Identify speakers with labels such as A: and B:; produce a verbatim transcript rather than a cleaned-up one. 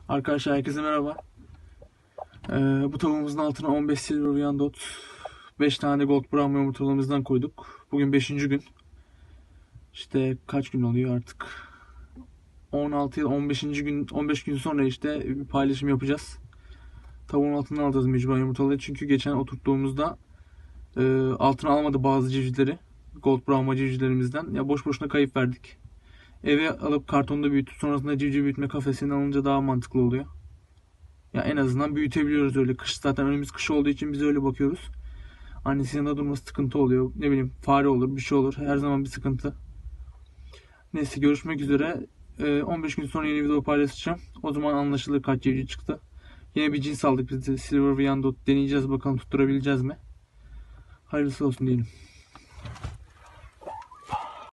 A: Arkadaşlar herkese merhaba. Ee, bu tavuğumuzun altına on beş Silver Wyandot, beş tane de Gold Brahma yumurtalarımızdan koyduk. Bugün beşinci gün. İşte kaç gün oluyor artık? on altı ya da on beşinci gün, on beş gün sonra işte bir paylaşım yapacağız. Tavuğun altından alacağız mecburen yumurtaları. Çünkü geçen oturttuğumuzda e, altına almadı bazı civcivleri. Gold Brahma civcivlerimizden. Ya boş boşuna kayıp verdik. Eve alıp kartonda büyütüp sonrasında civciv büyütme kafesinden alınca daha mantıklı oluyor. Ya en azından büyütebiliyoruz öyle. Kış zaten önümüz kış olduğu için biz öyle bakıyoruz. Annesinin yanında durması sıkıntı oluyor. Ne bileyim fare olur bir şey olur. Her zaman bir sıkıntı. Neyse görüşmek üzere. Ee, on beş gün sonra yeni video paylaşacağım. O zaman anlaşılır kaç civciv çıktı. Yine bir cins aldık biz de. Silver Wyandot deneyeceğiz bakalım tutturabileceğiz mi? Hayırlısı olsun diyelim.